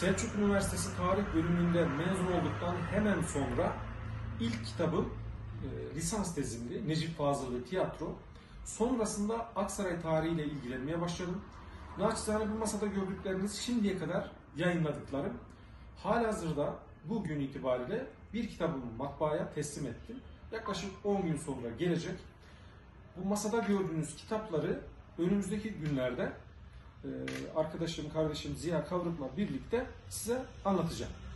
Selçuk Üniversitesi Tarih bölümünde mezun olduktan hemen sonra ilk kitabım lisans tezimdi. Necip Fazıl'lı tiyatro. Sonrasında Aksaray tarihiyle ilgilenmeye başladım. Naçizane bu masada gördükleriniz şimdiye kadar yayınladıklarım. Halihazırda bugün itibariyle bir kitabımı matbaaya teslim ettim. Yaklaşık 10 gün sonra gelecek. Bu masada gördüğünüz kitapları önümüzdeki günlerde arkadaşım, kardeşim Ziya Kavruk'la birlikte size anlatacağım.